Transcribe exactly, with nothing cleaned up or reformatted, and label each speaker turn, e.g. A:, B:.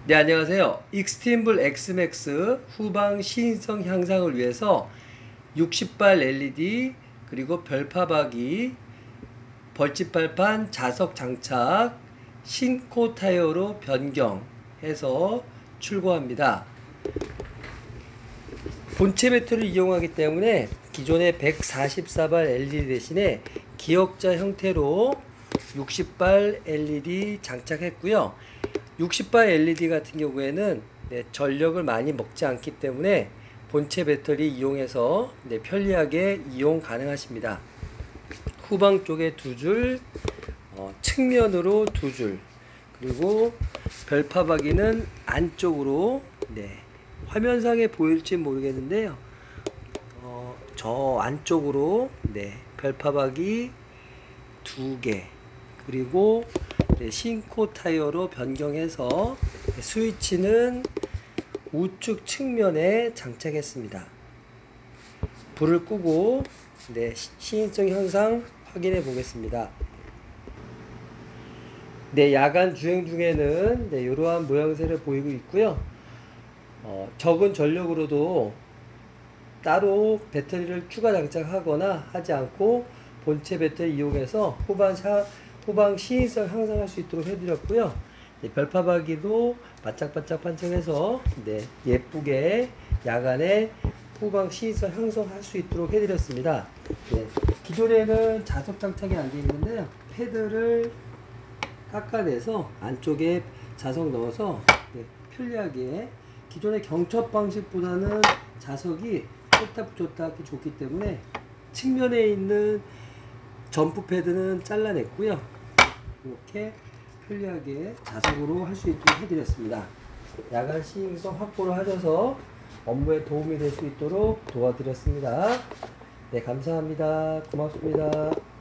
A: 네, 안녕하세요. 익스팀블 엑스맥스 후방 시인성 향상을 위해서 육십 발 엘이디 그리고 별파박이 벌집발판 자석 장착 신코 타이어로 변경해서 출고합니다. 본체 배터리를 이용하기 때문에 기존의 백사십사 발 엘이디 대신에 기역자 형태로 육십 발 엘이디 장착했고요. 육십 발 엘이디 같은 경우에는 네, 전력을 많이 먹지 않기 때문에 본체 배터리 이용해서 네, 편리하게 이용 가능하십니다. 후방 쪽에 두 줄, 어, 측면으로 두 줄, 그리고 별파박이는 안쪽으로, 네, 화면상에 보일지 모르겠는데요. 어, 저 안쪽으로 네, 별파박이 두 개, 그리고 네, 신코 타이어로 변경해서 스위치는 우측 측면에 장착했습니다. 불을 끄고 네, 시인성 향상 확인해 보겠습니다. 네, 야간 주행 중에는 네, 이러한 모양새를 보이고 있고요. 어, 적은 전력으로도 따로 배터리를 추가 장착하거나 하지 않고 본체 배터리 이용해서 후방 샤 후방 시인성 향상할 수 있도록 해드렸고요. 네, 별파박이도 반짝반짝 반짝해서 네, 예쁘게 야간에 후방 시인성 향상할 수 있도록 해드렸습니다. 네, 기존에는 자석 장착이 안 되어 있는데요. 패드를 깎아내서 안쪽에 자석 넣어서 네, 편리하게 기존의 경첩 방식보다는 자석이 뺐다 붙였다 하기 좋기 때문에 측면에 있는 점프 패드는 잘라냈고요. 이렇게 편리하게 자석으로 할 수 있도록 해드렸습니다. 야간 시인성 확보를 하셔서 업무에 도움이 될 수 있도록 도와드렸습니다. 네, 감사합니다. 고맙습니다.